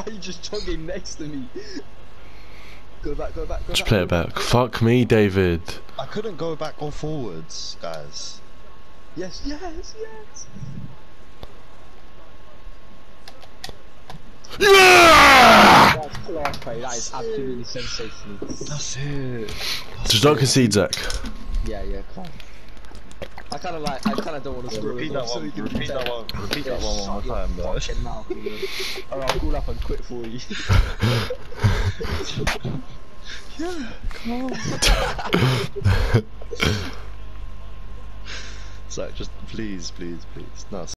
are you just jogging next to me? Go back, go back, go back. Just play it back. Fuck me, David. I couldn't go back or forwards, guys. Yes, yes, yes. Yeah! That's class, play. That is absolutely sensational. That's it. Just don't concede, Zach. Yeah, yeah, come on. I kind of don't want to score. Repeat that one. Repeat that one. Repeat that one more time, though. Alright, I'll call up and quit for you. Yeah, come on. Zach, just please, please, please. No.